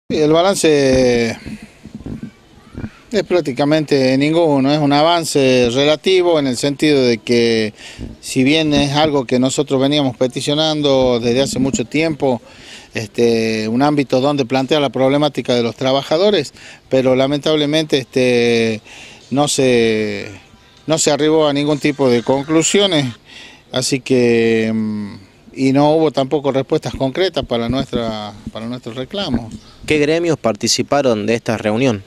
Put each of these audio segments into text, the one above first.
El balance es prácticamente ninguno, es un avance relativo en el sentido de que si bien es algo que nosotros veníamos peticionando desde hace mucho tiempo, un ámbito donde plantea la problemática de los trabajadores, pero lamentablemente no se arribó a ningún tipo de conclusiones, así que y no hubo tampoco respuestas concretas para nuestros reclamos. ¿Qué gremios participaron de esta reunión?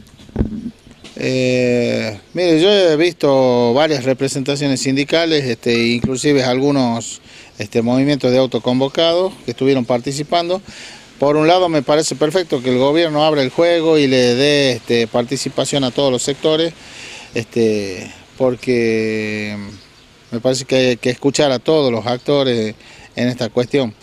Mire, yo he visto varias representaciones sindicales, inclusive algunos movimientos de autoconvocados que estuvieron participando. Por un lado me parece perfecto que el gobierno abra el juego y le dé participación a todos los sectores, porque me parece que hay que escuchar a todos los actores en esta cuestión.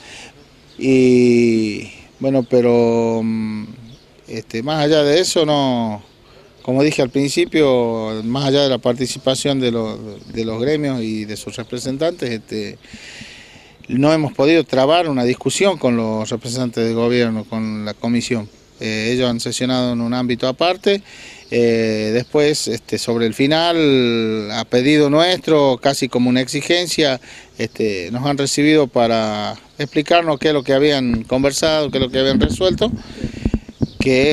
Y bueno, pero más allá de eso, no, como dije al principio, más allá de la participación de los gremios y de sus representantes, no hemos podido trabar una discusión con los representantes del gobierno, con la comisión. Ellos han sesionado en un ámbito aparte. Después, sobre el final, a pedido nuestro, casi como una exigencia, nos han recibido para explicarnos qué es lo que habían conversado, qué es lo que habían resuelto, que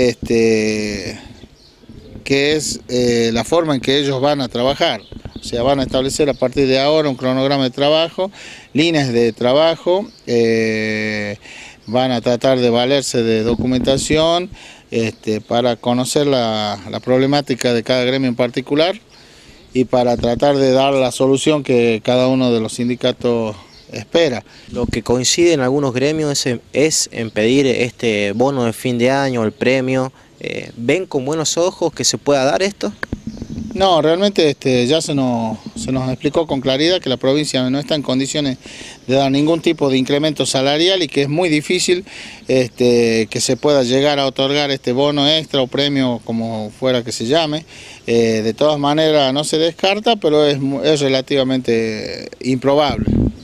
es la forma en que ellos van a trabajar. O sea, van a establecer a partir de ahora un cronograma de trabajo, líneas de trabajo, van a tratar de valerse de documentación para conocer la problemática de cada gremio en particular y para tratar de dar la solución que cada uno de los sindicatos espera. Lo que coincide en algunos gremios es en pedir este bono de fin de año, el premio. ¿Ven con buenos ojos que se pueda dar esto? No, realmente ya se nos explicó con claridad que la provincia no está en condiciones de dar ningún tipo de incremento salarial y que es muy difícil que se pueda llegar a otorgar este bono extra o premio, como fuera que se llame. De todas maneras no se descarta, pero es relativamente improbable.